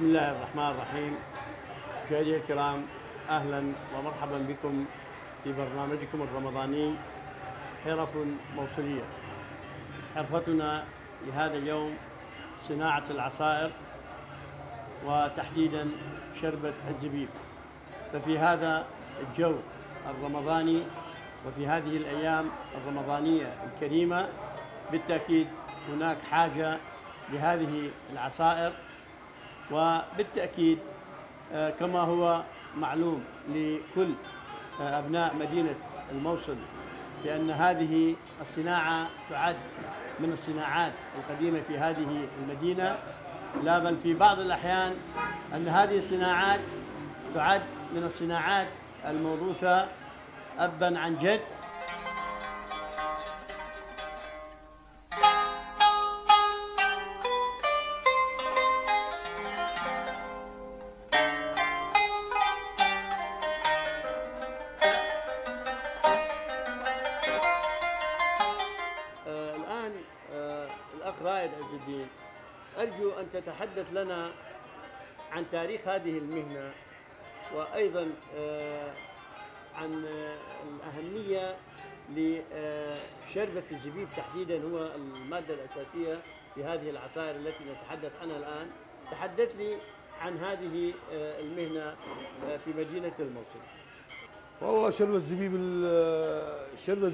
بسم الله الرحمن الرحيم. مشاهدينا الكرام، اهلا ومرحبا بكم في برنامجكم الرمضاني حرف موصليه. حرفتنا لهذا اليوم صناعه العصائر وتحديدا شربة الزبيب. ففي هذا الجو الرمضاني وفي هذه الايام الرمضانيه الكريمه بالتاكيد هناك حاجه لهذه العصائر، وبالتأكيد كما هو معلوم لكل أبناء مدينة الموصل بأن هذه الصناعة تعد من الصناعات القديمة في هذه المدينة، لا بل في بعض الأحيان أن هذه الصناعات تعد من الصناعات الموروثة أبا عن جد. الآن الأخ رائد عز الدين، أرجو أن تتحدث لنا عن تاريخ هذه المهنة، وأيضا عن الأهمية لشربة الزبيب تحديدا، هو المادة الأساسية في هذه العصائر التي نتحدث عنها الآن. تحدث لي عن هذه المهنة في مدينة الموصل. والله شربة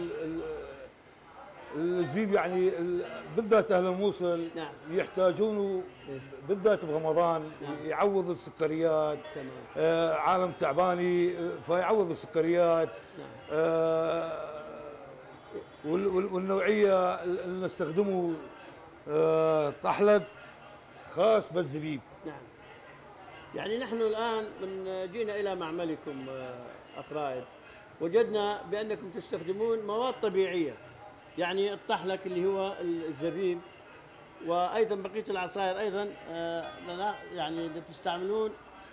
الزبيب يعني بالذات اهل الموصل نعم. يحتاجونه بالذات برمضان. نعم. يعوض السكريات. عالم تعباني فيعوض السكريات. نعم. والنوعيه اللي نستخدمه طحلب خاص بالزبيب. نعم. يعني نحن الآن من جينا إلى معملكم أخ رائد، وجدنا بأنكم تستخدمون مواد طبيعية، يعني الطحلك اللي هو الزبيب، وأيضا بقية العصائر أيضا يعني تستعملون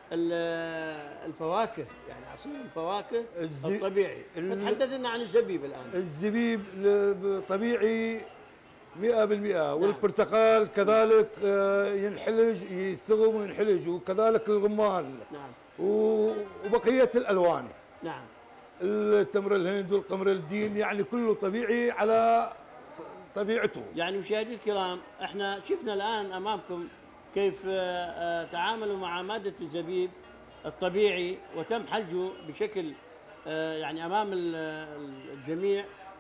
الفواكه، يعني عصير الفواكه الطبيعي. فتحدث لنا عن الزبيب الآن. الزبيب طبيعي 100%. والبرتقال كذلك ينحلج، يثغم وينحلج، وكذلك الرمان. نعم. وبقية الألوان. نعم. التمر الهند والقمر الدين، يعني كله طبيعي على طبيعته. يعني مشاهدي الكرام، احنا شفنا الآن أمامكم كيف تعاملوا مع مادة الزبيب الطبيعي وتم حلجه بشكل يعني أمام الجميع،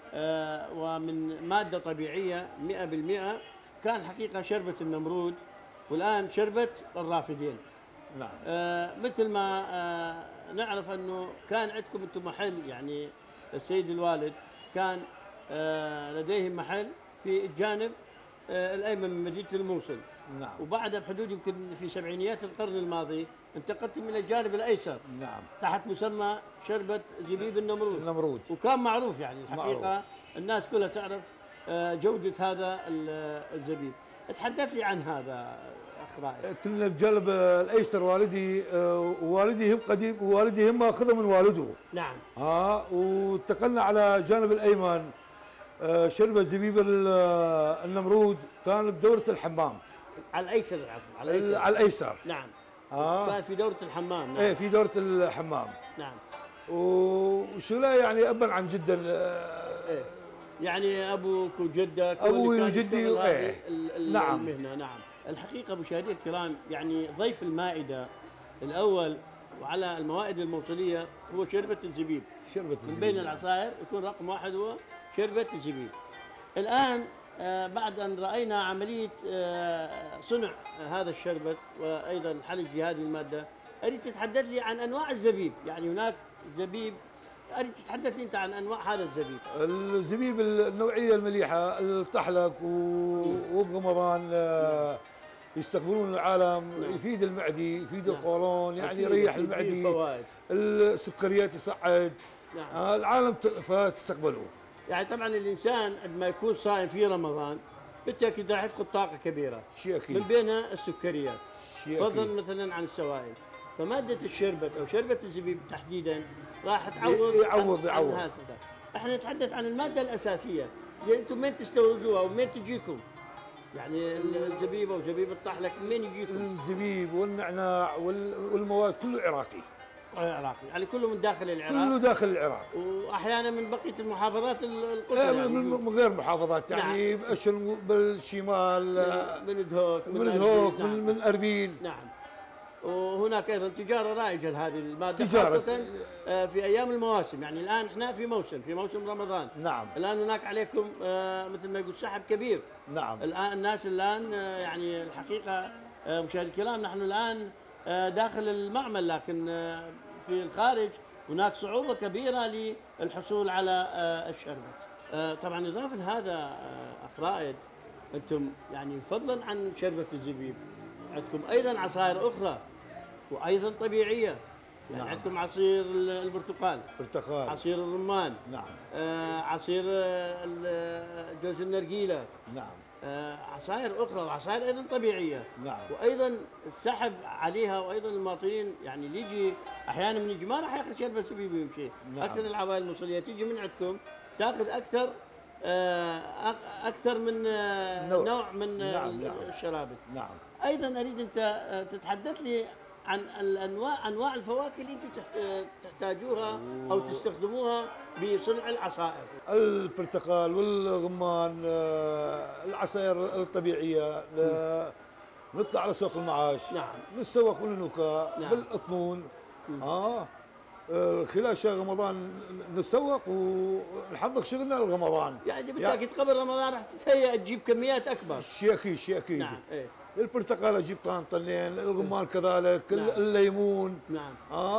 ومن مادة طبيعية 100%. كان حقيقة شربة النمرود، والآن شربة الرافدين. نعم. مثل ما نعرف أنه كان عندكم أنتم محل، يعني السيد الوالد كان لديهم محل في الجانب الأيمن من مدينة الموصل. نعم. وبعدها بحدود يمكن في سبعينيات القرن الماضي انتقلتم إلى الجانب الأيسر. نعم. تحت مسمى شربة زبيب النمرود. وكان معروف، يعني الحقيقة معروف. الناس كلها تعرف جودة هذا الزبيب. تحدث لي عن هذا أخ رائد. كنا بجانب الأيسر والدي، ووالدي هم قديم، ووالدي هم أخذه من والده. نعم. وانتقلنا على جانب الأيمن. شربة زبيب النمرود كان بدورة الحمام. على الأيسر، عفوا، على الأيسر. نعم. كان في دورة الحمام. نعم. ايه، في دورة الحمام. نعم. وشو يعني أبا عن جدا. إيه. يعني أبوك وجدك، أبوي وجدي. نعم. المهنة. نعم. الحقيقة مشاهدي الكرام، يعني ضيف المائدة الأول وعلى الموائد الموصلية هو شربة الزبيب. من بين العصائر يكون رقم واحد هو شربة الزبيب. الآن بعد أن رأينا عملية صنع هذا الشربت وأيضا حلج هذه المادة، أريد تتحدث لي عن أنواع الزبيب. يعني هناك زبيب، أريد تتحدث لي أنت عن أنواع هذا الزبيب. الزبيب النوعية المليحة، الطحلق وبرمضان يستقبلون العالم. نعم. يفيد المعدي، يفيد القولون، يعني يريح المعدي. السكريات يصعد. نعم. العالم فتستقبلوه. يعني طبعا الانسان عندما يكون صائم في رمضان بالتاكيد راح يفقد طاقه كبيره، شيء اكيد، من بينها السكريات، فضلا مثلا عن السوائل. فماده الشربت او شربة الزبيب تحديدا راح تعوض عن هذا. احنا نتحدث عن الماده الاساسيه اللي انتم من تستوردوها ومن تجيكم. يعني الزبيب او زبيب الطحلك منين يجيكم؟ الزبيب والنعناع والمواد كله عراقي. عراقي، يعني كله من داخل العراق؟ كله داخل العراق، واحيانا من بقيه المحافظات القطر يعني من غير محافظات يعني نعم. بأشر بالشمال، من دهوك، من اربيل. نعم. وهناك ايضا تجاره رائجه لهذه الماده خاصه في ايام المواسم، يعني الان احنا في موسم رمضان. نعم. الان هناك عليكم مثل ما يقول سحب كبير. نعم. الان الناس يعني الحقيقه مشاهدي الكرام، نحن الان داخل المعمل، لكن في الخارج هناك صعوبه كبيره للحصول على الشربت. طبعا اضافه لهذا اخ رائد، انتم يعني فضلا عن شربة الزبيب عندكم ايضا عصائر اخرى وايضا طبيعيه، يعني نعم. عندكم عصير البرتقال، عصير الرمان، نعم. عصير جوز النرجيله، نعم. عصائر اخرى وعصائر ايضا طبيعيه، نعم. وايضا السحب عليها، وايضا المواطنين يعني اللي يجي احيانا من يجي ما راح ياخذ شربة زبيب ويمشي. نعم. اكثر العوائل الموصليه تيجي من عندكم تاخذ اكثر من نوع من نعم. الشرابت. نعم. ايضا اريد انت تتحدث لي عن انواع الفواكه اللي انتم تحتاجوها او تستخدموها بصنع العصائر. البرتقال والرمان، العصائر الطبيعيه، نطلع على سوق المعاش. نعم. نتسوق بالنكاء. نعم. بالأطنون. خلال شهر رمضان نتسوق ونحضر شغلنا لرمضان. يعني بالتاكيد قبل رمضان راح تتهيأ تجيب كميات اكبر. شيء اكيد. نعم. إيه؟ البرتقال اجيب طنين، الرمان كذلك. نعم. الليمون. نعم.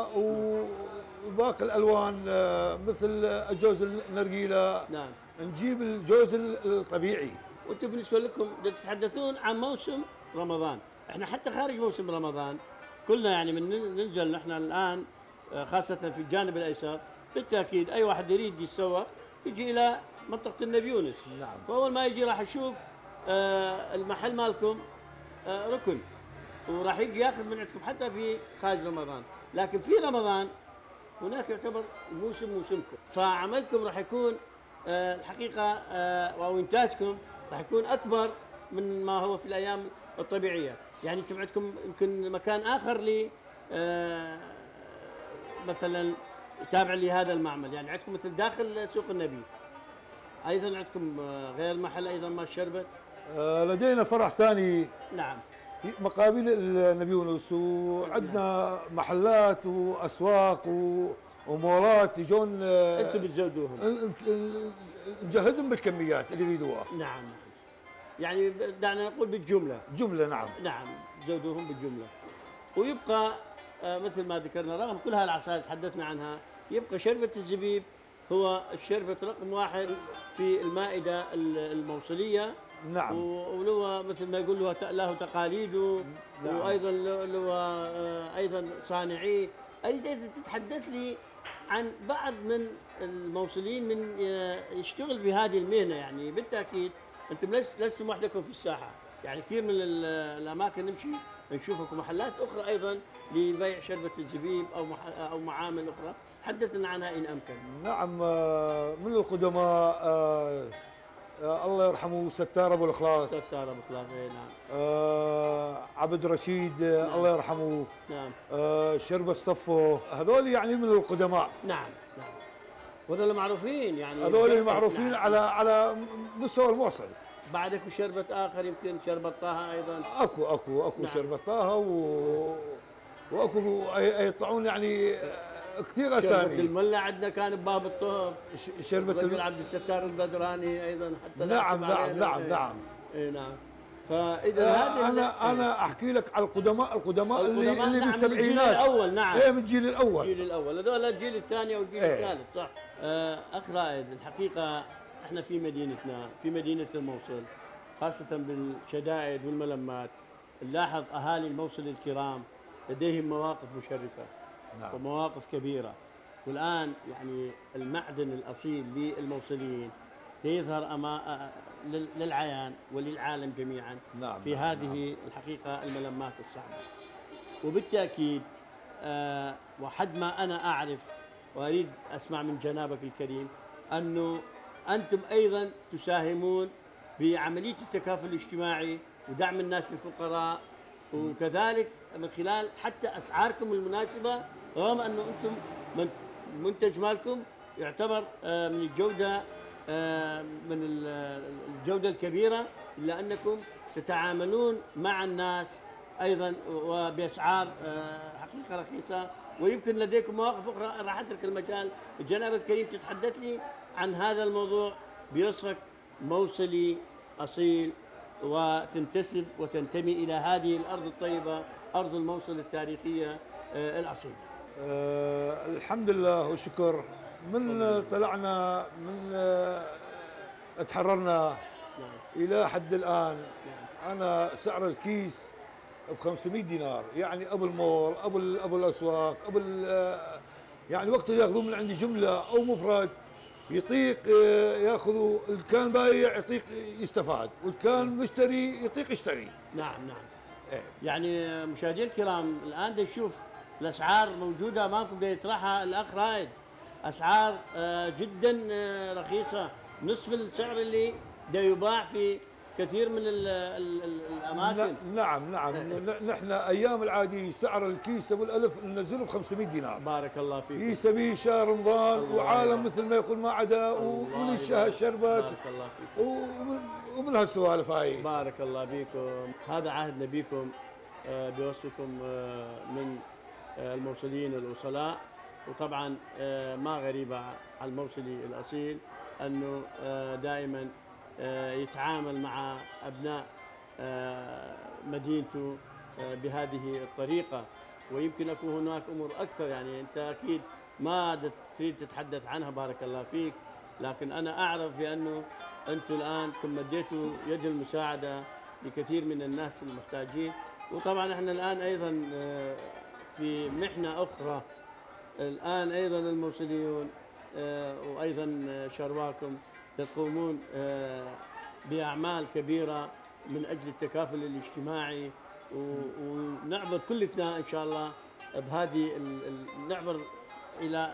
وباقي الالوان مثل جوز النرجيله. نعم. نجيب الجوز الطبيعي. وانتم بالنسبه لكم تتحدثون عن موسم رمضان، احنا حتى خارج موسم رمضان كلنا يعني من ننزل نحن الان خاصه في الجانب الايسر، بالتاكيد اي واحد يريد يتسوق يجي الى منطقه النبي يونس. نعم. فاول ما يجي راح يشوف المحل مالكم ركن، وراح يجي ياخذ من عندكم حتى في خارج رمضان، لكن في رمضان هناك يعتبر موسمكم، فعملكم راح يكون الحقيقه او انتاجكم راح يكون اكبر من ما هو في الايام الطبيعيه. يعني انتم عندكم يمكن مكان اخر ل مثلا تابع لهذا المعمل، يعني عندكم مثل داخل سوق النبي ايضا عندكم غير المحل ايضا مال الشربت. لدينا فرع ثاني. نعم. في مقابل النبي يونس، وعندنا محلات واسواق ومولات يجون. انتم بتزودوهم؟ نجهزهم بالكميات اللي يريدوها. نعم. يعني دعنا نقول بالجمله. نعم. نعم، تزودوهم بالجمله. ويبقى مثل ما ذكرنا رغم كل هالعصائر تحدثنا عنها، يبقى شربة الزبيب هو الشربة رقم واحد في المائدة الموصلية. نعم. وله مثل ما يقول له تقاليده. نعم. وايضا له ايضا صانعيه. اريد ان تتحدث لي عن بعض من الموصلين من يشتغل في هذه المهنه، يعني بالتاكيد انتم لستم وحدكم في الساحه، يعني كثير من الاماكن نمشي نشوفكم محلات اخرى ايضا لبيع شربة الزبيب او معامل اخرى، حدثنا عنها ان امكن. نعم. من القدماء الله يرحمه ستار ابو الاخلاص. نعم. عبد رشيد. نعم. الله يرحمه. نعم. شرب الصفو، هذول يعني من القدماء. نعم. وهذول معروفين، يعني هذول معروفين. نعم. على مستوى الموصل. بعدك شربة اخر يمكن شربة طه ايضا. اكو. نعم. شربة طه واكو يطلعون يعني كثير اسامي. شربة الملا عندنا كان بباب الطهب. شربة عبد الستار البدراني ايضا حتى. نعم. اي نعم. فاذا هذه انا احكي لك على القدماء اللي نعم بالسبعينات. من الجيل الاول. نعم. من الجيل الاول. هذول الجيل الثاني والجيل الثالث. صح. اخ رائد، الحقيقه احنا في مدينتنا، في مدينه الموصل، خاصه بالشدائد والملمات، نلاحظ اهالي الموصل الكرام لديهم مواقف مشرفه. نعم. ومواقف كبيره، والان يعني المعدن الاصيل للموصليين يظهر للعيان وللعالم جميعا. نعم. في هذه الحقيقه الملمات الصعبه. وبالتاكيد وحد ما انا اعرف واريد اسمع من جنابك الكريم انه انتم ايضا تساهمون بعملية التكافل الاجتماعي ودعم الناس الفقراء، وكذلك من خلال حتى أسعاركم المناسبة، رغم أنه أنتم منتج مالكم يعتبر من الجودة من الجودة الكبيرة، إلا أنكم تتعاملون مع الناس أيضا وبأسعار حقيقة رخيصة. ويمكن لديكم مواقف أخرى، راح أترك المجال الجناب الكريم تتحدث لي عن هذا الموضوع بوصفك موصلي أصيل وتنتسب وتنتمي إلى هذه الأرض الطيبة، أرض الموصل التاريخية الأصيلة. الحمد لله والشكر. من طلعنا من تحررنا إلى حد الآن، أنا سعر الكيس ب 500 دينار، يعني أبو المول أبو الأسواق يعني وقت اللي ياخذون من عندي جملة أو مفرد يطيق ياخذوا، اللي كان بايع يطيق يستفاد، واللي كان مشتري يطيق يشتري. نعم نعم. يعني مشاهدينا الكرام، الآن نشوف الأسعار موجودة أمامكم يطرحها الأخ رائد، أسعار جدا رخيصة، نصف السعر اللي يباع في كثير من الأماكن. نعم نعم. نحن أيام العادية سعر الكيس أبو الألف ننزله ب 500 دينار. بارك الله فيك. كيس به شهر رمضان وعالم مثل ما يقول ما عدا، ومن الشهر الشربت. بارك الله فيك. ومن هالسوالف هاي. بارك الله بكم. هذا عهدنا بكم بوصفكم من الموصلين الوصلاء، وطبعا ما غريبة على الموصلي الأصيل أنه دائما يتعامل مع أبناء مدينته بهذه الطريقة. ويمكن يكون هناك أمور أكثر، يعني أنت أكيد ما تريد تتحدث عنها بارك الله فيك، لكن أنا أعرف بأنه أنتم الآن كم مديتوا يد المساعدة لكثير من الناس المحتاجين. وطبعا احنا الآن أيضا في محنة أخرى، الآن أيضا الموصليون وأيضا شرواكم تقومون بأعمال كبيرة من أجل التكافل الاجتماعي، ونعبر كلنا إن شاء الله بهذه نعبر إلى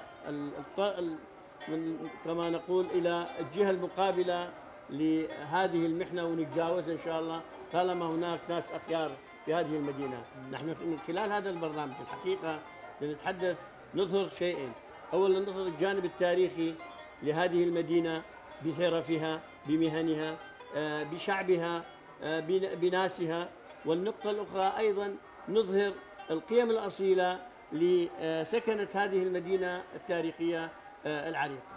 كما نقول إلى الجهة المقابلة لهذه المحنة، ونتجاوزها إن شاء الله طالما هناك ناس أخيار في هذه المدينة. نحن من خلال هذا البرنامج الحقيقة لنتحدث، نظهر شيئين. أولا نظهر الجانب التاريخي لهذه المدينة بحرفها بمهنها بشعبها بناسها، والنقطة الأخرى أيضا نظهر القيم الأصيلة لسكنة هذه المدينة التاريخية العريقة.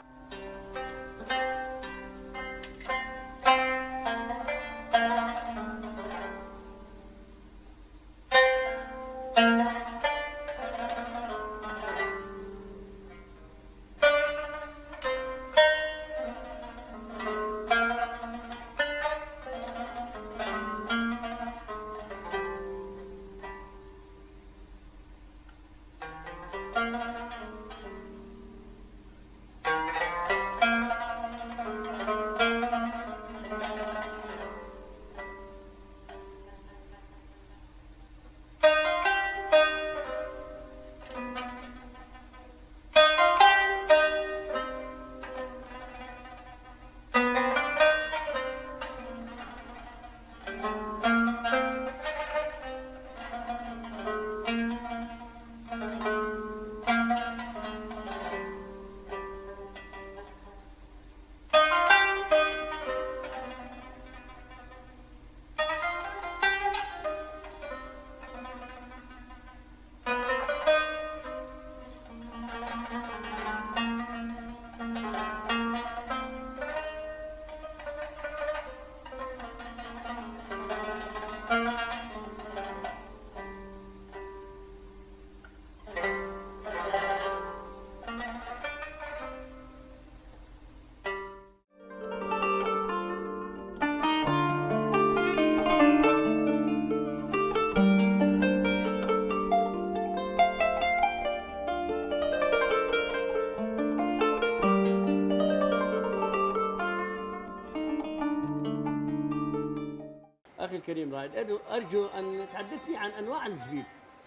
أخي الكريم رائد، أرجو أن تحدثني عن أنواع الزبيب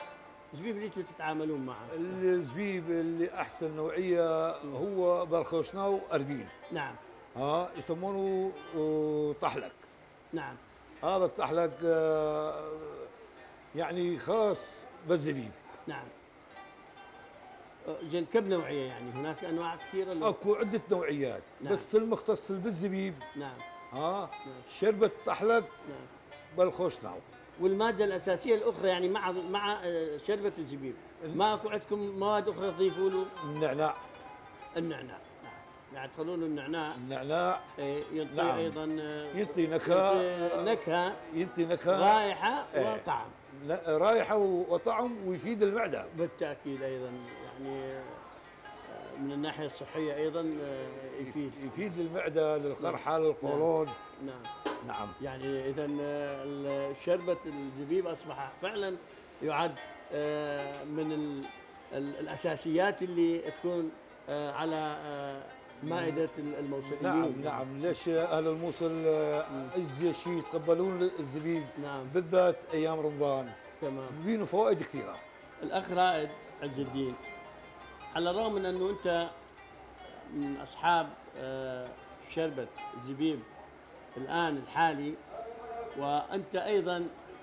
اللي أنتم تتعاملون معه. الزبيب اللي أحسن نوعية هو بالخوشناو أربيل. نعم. يسمونه طحلك. نعم. هذا الطحلق يعني خاص بالزبيب. نعم. زين كم نوعيه يعني؟ هناك انواع كثيره؟ اكو عده نوعيات. نعم. بس المختص بالزبيب. نعم. نعم. شربة طحلق. نعم. بالخوشناو. والماده الاساسيه الاخرى يعني مع شربة الزبيب ما اكو عندكم مواد اخرى تضيفوا له؟ النعناع. النعناع. نعم. يعني تخلون النعناع. النعناع ينطي. نعم. ايضا ينطي نكهه. ينطي نكهه. رائحه وطعم. رائحه وطعم ويفيد المعده. بالتاكيد ايضا يعني من الناحيه الصحيه ايضا يفيد المعده، للقرحه، للقولون. نعم. نعم. يعني اذا شربة الزبيب اصبح فعلا يعد من الاساسيات اللي تكون على مائدة الموصليين. نعم. نعم. ليش اهل الموصل ازي شيء يتقبلون الزبيب؟ نعم. بالذات ايام رمضان. تمام. بينه فوائد كثيره. الاخ رائد عز الدين، على الرغم من انه انت من اصحاب شربة الزبيب الآن الحالي، وأنت أيضا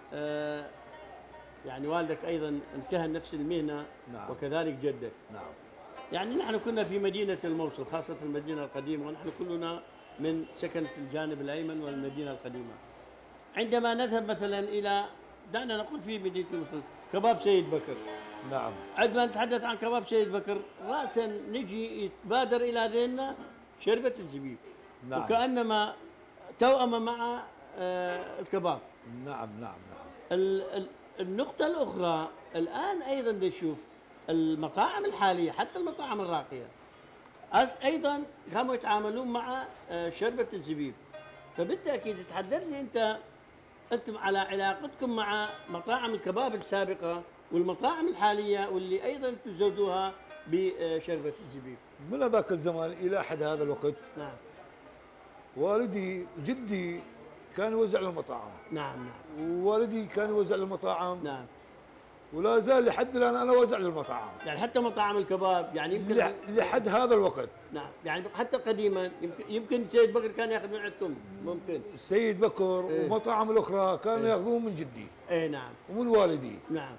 يعني والدك أيضا انتهى نفس المهنة. نعم. وكذلك جدك. نعم. يعني نحن كنا في مدينة الموصل، خاصة المدينة القديمة، ونحن كلنا من سكنة الجانب الأيمن والمدينة القديمة. عندما نذهب مثلا إلى، دعنا نقول في مدينة الموصل، كباب سيد بكر. نعم. عندما نتحدث عن كباب سيد بكر رأسا نجي يتبادر إلى ذهننا شربة الزبيب. نعم. وكأنما توأم مع الكباب. نعم. نعم. نعم. النقطة الأخرى الآن أيضا نشوف المطاعم الحالية، حتى المطاعم الراقية أيضا قاموا يتعاملون مع شربة الزبيب. فبالتأكيد تحدثني أنتم على علاقتكم مع مطاعم الكباب السابقة والمطاعم الحالية واللي أيضا تزودوها بشربة الزبيب. من ذاك الزمان إلى حد هذا الوقت. نعم. والدي جدي كان يوزع للمطاعم. نعم. نعم. ووالدي كان يوزع للمطاعم. نعم. ولا زال لحد الان انا اوزع للمطاعم. يعني حتى مطاعم الكباب يعني يمكن لحد هذا الوقت. نعم. يعني حتى قديما يمكن سيد بكر كان ياخذ من عندكم، ممكن سيد بكر والمطاعم الاخرى كانوا ياخذون من جدي. اي نعم. ومن والدي. نعم.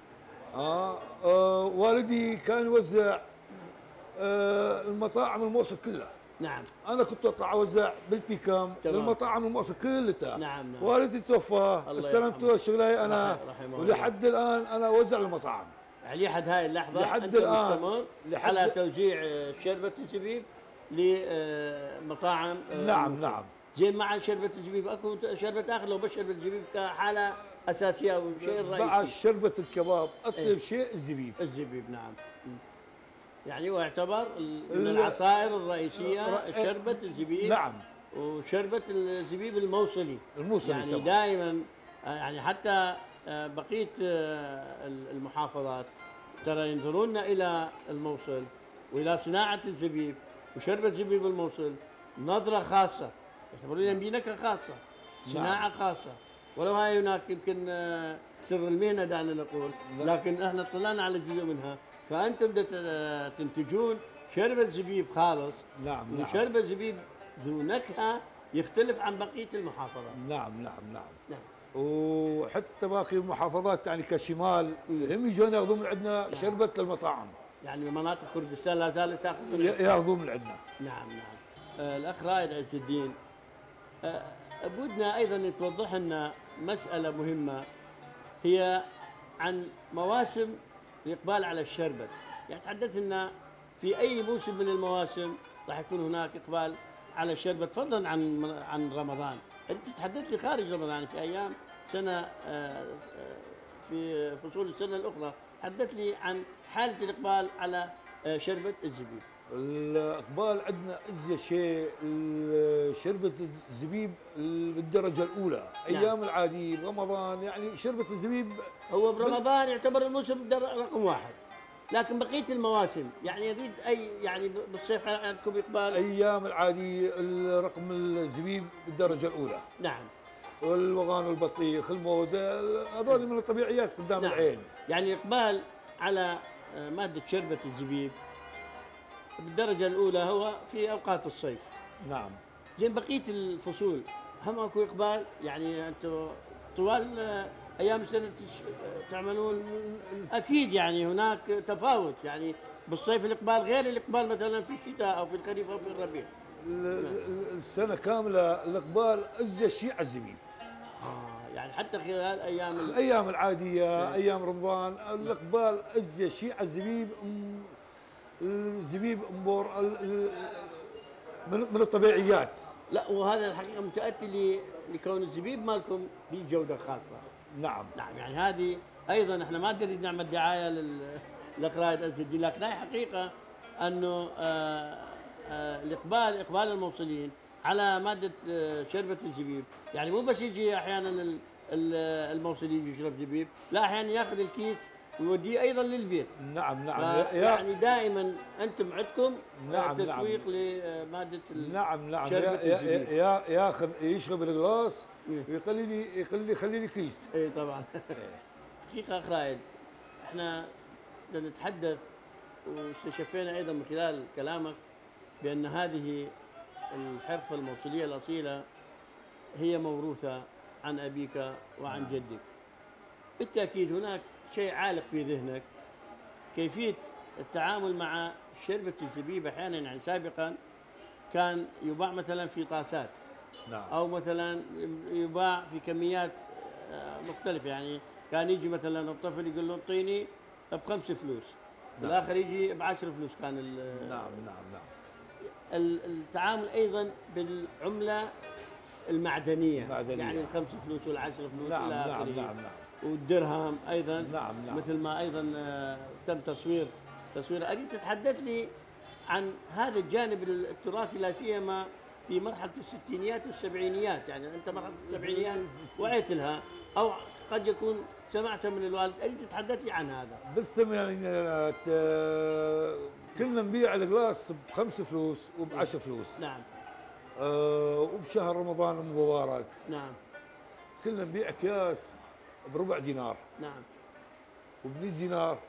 والدي كان يوزع المطاعم الموصل كلها. نعم. انا كنت اطلع اوزع بالبيكام للمطاعم الموصل كلها. نعم. نعم. والدي توفى، استلمت الشغله انا، ولحد الان انا اوزع للمطاعم. يعني لحد هاي اللحظه لحد الان مستمر على توزيع شربة الزبيب لمطاعم. نعم. نعم. زين مع شربة الزبيب اكو شربة اخر لو بس شربة الزبيب كحاله اساسيه او شيء رئيسي؟ مع شربة الكباب اطيب شيء الزبيب. الزبيب. نعم. يعني هو يعتبر من العصائر الرئيسية شربة الزبيب. نعم. وشربة الزبيب الموصلي. يعني طبعا. دائما يعني حتى بقية المحافظات ترى ينظرون إلى الموصل وإلى صناعة الزبيب وشربة زبيب الموصل نظرة خاصة، يعتبرونها بنكهة خاصة، صناعة خاصة، ولو هاي هناك يمكن سر المهنة دعنا نقول، لكن احنا اطلعنا على جزء منها. فأنتم تنتجون شربة زبيب خالص. نعم. وشربة زبيب ذو نكهة يختلف عن بقية المحافظات. نعم. نعم. نعم. نعم. وحتى باقي المحافظات يعني كشمال هم يجون ياخذون من عندنا. نعم. شربة للمطاعم. يعني مناطق كردستان لا زالت تاخذ ياخذون من عندنا. نعم. نعم. الأخ رائد عز الدين، بدنا أيضا توضح لنا مسألة مهمة هي عن مواسم الإقبال على الشربت. يعني تحدث لنا في أي موسم من المواسم راح يكون هناك إقبال على الشربت فضلا عن رمضان. أنت تحدث لي خارج رمضان في أيام سنة في فصول السنة الأخرى، تحدث لي عن حالة الإقبال على شربة الزبيب. الإقبال عندنا أزيد شيء شربة الزبيب بالدرجة الأولى. نعم. أيام العادية برمضان يعني شربة الزبيب هو برمضان يعتبر الموسم رقم واحد، لكن بقية المواسم يعني يريد أي يعني بالصيف عندكم إقبال. أيام العادية رقم الزبيب بالدرجة الأولى. نعم. والوغان والبطيخ الموز هذول من الطبيعيات قدام. نعم. العين. يعني الإقبال على مادة شربة الزبيب بالدرجة الأولى هو في أوقات الصيف. نعم. زين بقية الفصول هم اكو اقبال يعني انتم طوال ايام السنه تعملون اكيد يعني هناك تفاوت يعني بالصيف الاقبال غير الاقبال مثلا في الشتاء او في الخريف او في الربيع. السنه كامله الاقبال ازيد شيء على الزبيب. يعني حتى خلال ايام الايام العاديه ايام رمضان الاقبال ازيد شيء على الزبيب. الزبيب امور من الطبيعيات. لا وهذا الحقيقه متاتي لكون الزبيب مالكم بجوده خاصه. نعم نعم يعني هذه ايضا احنا ما نريد نعمل دعايه لقراءه الزدي، لكن هي حقيقه انه اقبال الموصلين على ماده شربه الزبيب، يعني مو بس يجي احيانا الموصلي يجي يشرب زبيب، لا احيانا ياخذ الكيس ويوديه ايضا للبيت. نعم يعني دائما انتم عندكم تسويق نعم لماده نعم شربة الزبيب. ياخذ يشرب القلاص ويقول لي خليني كيس. اي طبعا. حقيقه اخ رائد، احنا نتحدث واستشفينا ايضا من خلال كلامك بان هذه الحرفه الموصليه الاصيله هي موروثه عن ابيك وعن جدك. بالتاكيد هناك شيء عالق في ذهنك، كيفيه التعامل مع شربة الزبيب. احيانا يعني سابقا كان يباع مثلا في طاسات، نعم، او مثلا يباع في كميات مختلفه، يعني كان يجي مثلا الطفل يقول له اعطيني ب5 فلوس، بالاخر يجي ب10 فلوس كان نعم التعامل ايضا بالعمله المعدنيه. يعني ال5 فلوس وال10 فلوس نعم الى اخره. نعم والدرهم ايضا. نعم مثل ما ايضا تم تصوير. اريد تتحدث لي عن هذا الجانب التراثي، لا سيما في مرحله الستينيات والسبعينيات. يعني انت مرحله السبعينيات وعيت لها او قد يكون سمعتها من الوالد، اريد تتحدث لي عن هذا. بالثمانينات كنا نبيع القلاص ب5 فلوس وب10 فلوس. نعم. وبشهر رمضان المبارك نعم كنا نبيع اكياس بربع دينار. نعم. وب100 دينار،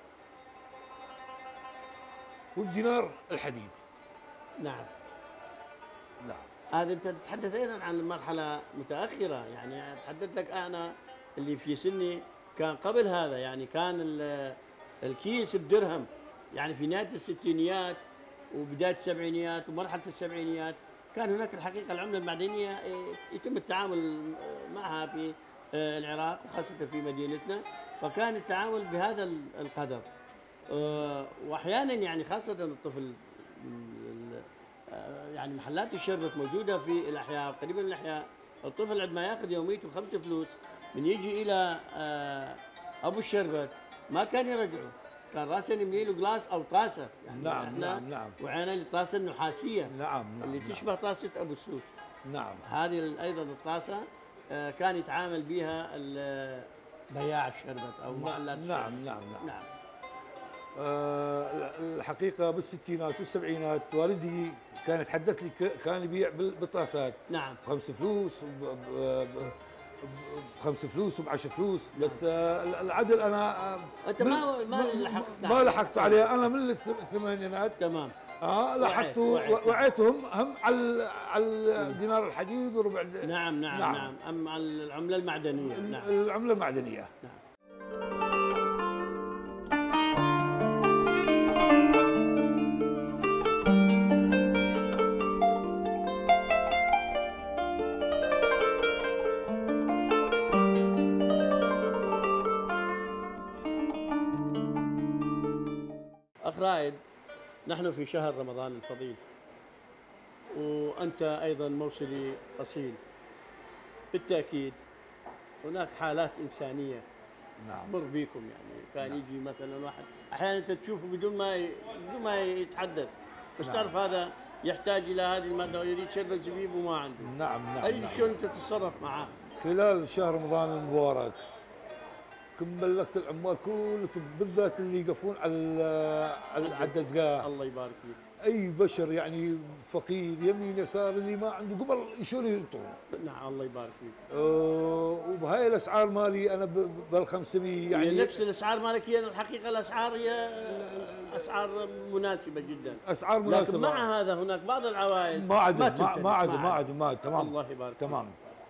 والدينار الحديد. نعم. نعم. هذا انت تتحدث ايضا عن مرحله متاخره، يعني اتحدث لك انا اللي في سني كان قبل هذا، يعني كان الكيس بدرهم. يعني في نهايه الستينيات وبدايه السبعينيات ومرحله السبعينيات كان هناك الحقيقه العمله المعدنيه يتم التعامل معها في العراق وخاصه في مدينتنا، فكان التعامل بهذا القدر. واحيانا يعني خاصه الطفل، يعني محلات الشربت موجوده في الاحياء قريبا من الاحياء، الطفل عندما ياخذ يوميته 5 فلوس من يجي الى ابو الشربت ما كان يرجعه، كان راسا يملي له قلاص او طاسه. يعني نعم وعينا الطاسه النحاسيه. نعم اللي تشبه طاسه ابو السوس. نعم. هذه ايضا الطاسه كان يتعامل بها بياع الشربت او محلات الشربت. نعم. الحقيقه بالستينات والسبعينات والدي كان يتحدث لي، كان يبيع بالطاسات. نعم. 5 فلوس ب5 فلوس وب10 فلوس. بس العدل انا انت ما لحقت عليه. انا من الثمانينات. تمام. لحقت وعيتهم هم على الدينار الحديد وربع. نعم. ام على العمله المعدنيه. نعم. العمله المعدنيه. نعم. أخ رائد، نحن في شهر رمضان الفضيل، وأنت أيضا موصلي أصيل. بالتأكيد هناك حالات إنسانية مر بكم، يعني كان يجي مثلا واحد أحيانا أنت تشوفه بدون ما يتحدث، بس تعرف هذا يحتاج إلى هذه المادة ويريد شرب الزبيب وما عنده. نعم. أريد شلون أنت تتصرف معاه؟ خلال شهر رمضان المبارك كم بلغت العمال كلهم بالذات اللي يقفون على الدزقاء. الله يبارك فيك. اي بشر يعني فقير يمين يسار اللي ما عنده قبل يشون ينطون. نعم الله يبارك فيك. وبهاي الاسعار مالي انا بال500 يعني نفس الاسعار مالك هي الحقيقه الاسعار هي اسعار مناسبه جدا. اسعار مناسبه. لكن مع هذا هناك بعض العوائل ما عاد تمام. الله يبارك. تمام.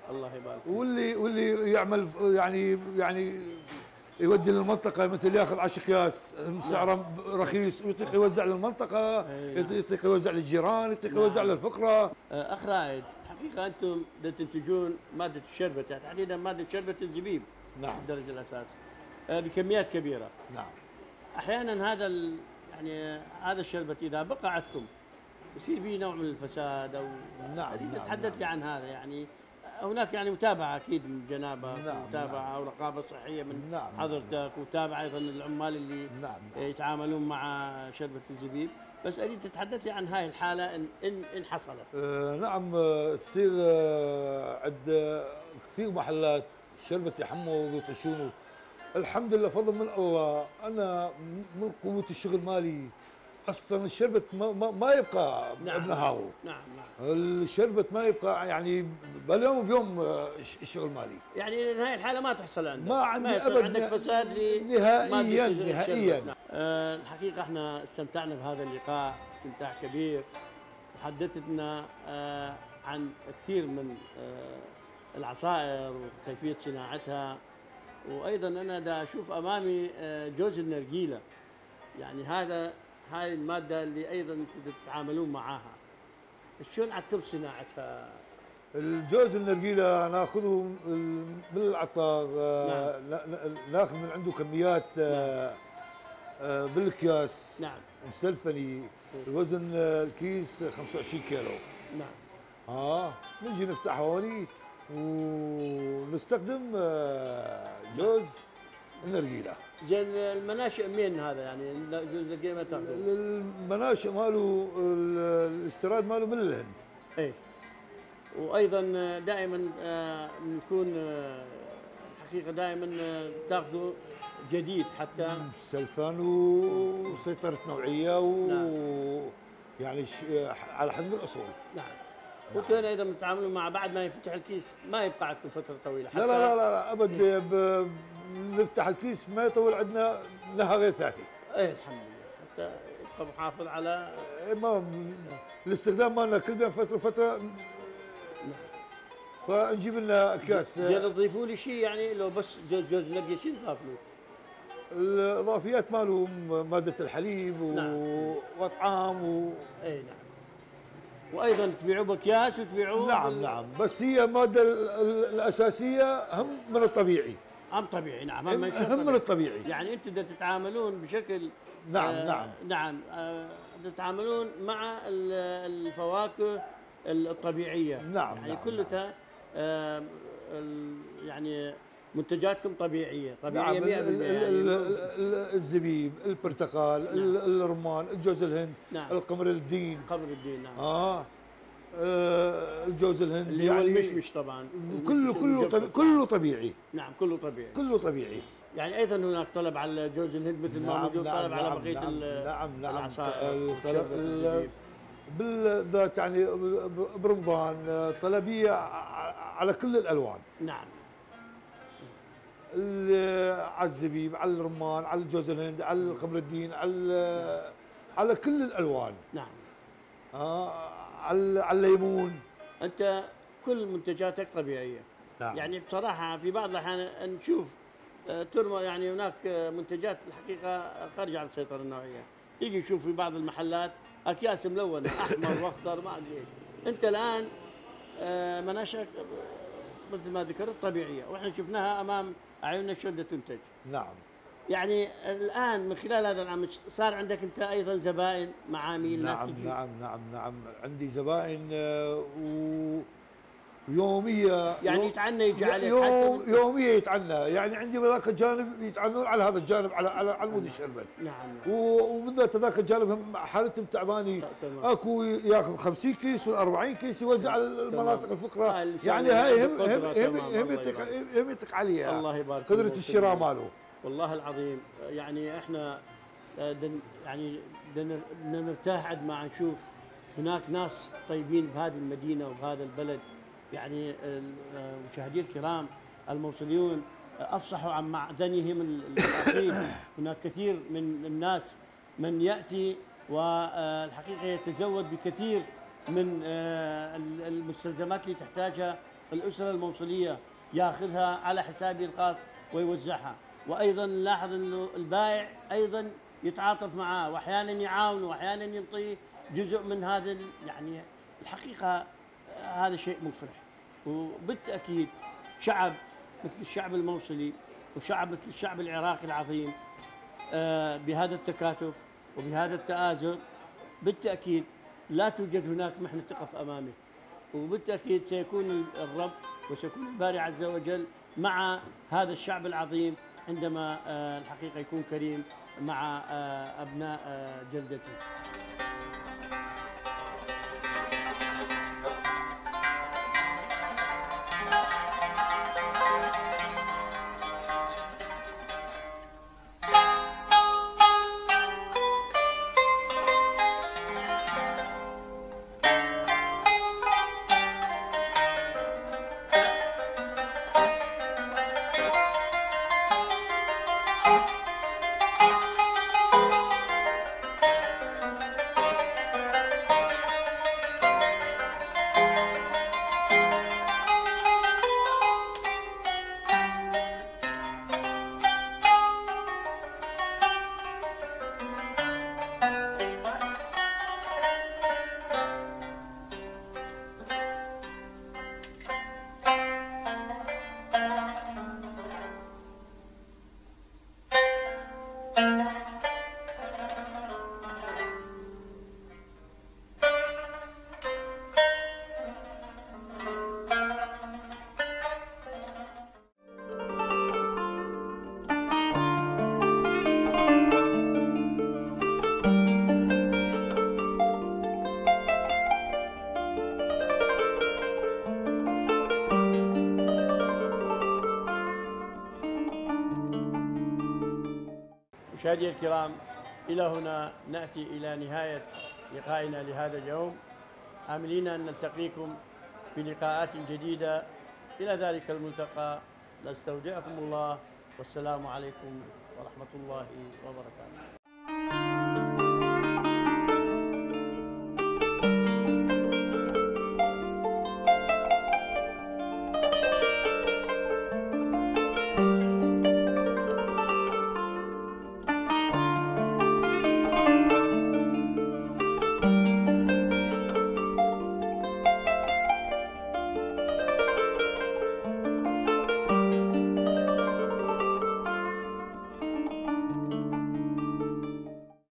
الله يبارك. واللي يعمل يعني يودي للمنطقه، مثل ياخذ 10 اكياس سعره رخيص ويطيق يوزع للمنطقه، يطيق يوزع للجيران، يطيق يوزع للفقراء. اخ رائد، حقيقه انتم تنتجون ماده الشربت، يعني تحديدا ماده شربت الزبيب. نعم. بالدرجه الاساسيه بكميات كبيره. نعم. احيانا يعني هذا الشربت اذا بقى عندكم يصير به نوع من الفساد او نعم. اريد تتحدث لي عن هذا. يعني هناك يعني متابعه اكيد من جنابك، متابعه ورقابه صحيه من حضرتك، ومتابعه ايضا العمال اللي يتعاملون مع شربة الزبيب، بس اريد تتحدث لي عن هاي الحاله ان حصلت. نعم، تصير عند كثير محلات شربة يحموا ويطشونه. الحمد لله فضل من الله، انا من قوه الشغل مالي اصلا الشربت ما يبقى بنهاره. نعم. الشربت ما يبقى يعني باليوم بيوم الشغل مالي. يعني هاي الحاله ما تحصل عندك؟ ما عندي ابدا. عندك فساد نهائيا. الحقيقه احنا استمتعنا بهذا اللقاء استمتاع كبير، وحدثتنا عن كثير من العصائر وكيفيه صناعتها، وايضا انا دا اشوف امامي جوز النرجيله. يعني هاي الماده اللي ايضا تتعاملون معها، شلون عتم صناعتها؟ الجوز النرجيله ناخذه من العطار. ناخذ من عنده كميات بالاكياس. نعم. مسلفني. الوزن الكيس 25 كيلو. نعم. نجي نفتح هوني ونستخدم جوز النرجيله. زين، المناشئ منين هذا؟ يعني جوز النرجيله ما تاخذوه؟ المناشئ ماله الاستيراد ماله من الهند. اي. وايضا دائما نكون الحقيقه دائما تاخذوا جديد حتى سلفان وسيطره نوعيه يعني على حسب الاصول. نعم. وكان ايضا تتعاملون مع بعد ما يفتح الكيس ما يبقى عندكم فتره طويله حتى لا ابد. نفتح الكيس ما يطول عندنا نهار ثلاثي. اي الحمد لله، حتى يبقى محافظ على الاستخدام مالنا كل بين فتره وفتره. فنجيب لنا اكياس. زين، تضيفوا لي شيء يعني لو بس جوز نرجي شيء نضاف له؟ الاضافيات ماله ماده الحليب واطعام اي نعم. وايضا تبيعوه باكياس وتبيعوه نعم. بس هي الماده الاساسيه هم من الطبيعي. طبيعي. نعم. هم من الطبيعي. يعني انتم تتعاملون بشكل نعم تتعاملون مع الفواكه الطبيعيه. نعم. يعني كلها يعني منتجاتكم طبيعيه 100%. الزبيب، البرتقال، الرمان، الجوز الهند، القمر الدين. نعم. الجوز الهند اللي هو المشمش طبعا. كله طبيعي. نعم، كله طبيعي. يعني ايضا هناك طلب على جوز الهند مثل ما موجود طلب على بقيه العصائر. بالذات يعني برمضان طلبيه على كل الالوان. نعم. على الزبيب، على الرمان، على الجوز الهند، على القمر الدين، على كل الالوان. نعم. على الليمون. انت كل منتجاتك طبيعيه. نعم. يعني بصراحه في بعض الاحيان نشوف ترمى يعني هناك منتجات الحقيقه خارجه عن السيطره النوعيه، يجي يشوف في بعض المحلات اكياس ملونه احمر واخضر ما ادري ايش. انت الان مناشئك مثل ما ذكرت طبيعيه، واحنا شفناها امام اعيننا شلون تنتج. نعم. يعني الان من خلال هذا العمل صار عندك انت ايضا زبائن معاميل؟ نعم. ناس عندي زبائن ويوميه. يعني يتعنى يجي عليك يوميه يتعنى. يعني عندي بذاك الجانب يتعنون على هذا الجانب على عمود الشربت. نعم. وبالذات ذاك الجانب هم حالتهم تعباني. اكو ياخذ 50 كيس و40 كيس يوزع على المناطق الفقراء. يعني هاي هم يطق عليها. الله يبارك فيك. قدره الشراء ماله. والله العظيم يعني احنا يعني نرتاح عند ما نشوف هناك ناس طيبين بهذه المدينه وبهذا البلد. يعني مشاهدي الكرام الموصليون افصحوا عن معدنهم الاصيل. هناك كثير من الناس من ياتي والحقيقه يتزود بكثير من المستلزمات اللي تحتاجها الأسرة الموصلية ياخذها على حسابه الخاص ويوزعها. وأيضا نلاحظ أنه البائع أيضا يتعاطف معه وأحيانا يعاونه وأحيانا يعطيه جزء من هذا. يعني الحقيقة هذا شيء مفرح. وبالتأكيد شعب مثل الشعب الموصلي وشعب مثل الشعب العراقي العظيم بهذا التكاتف وبهذا التآزر بالتأكيد لا توجد هناك محنة تقف أمامه. وبالتأكيد سيكون الرب وسيكون الباري عز وجل مع هذا الشعب العظيم عندما الحقيقة يكون كريم مع أبناء جلدته. مشاهدي الكرام، إلى هنا نأتي إلى نهاية لقائنا لهذا اليوم، آملين أن نلتقيكم في لقاءات جديدة. إلى ذلك الملتقى نستودعكم الله، والسلام عليكم ورحمة الله وبركاته.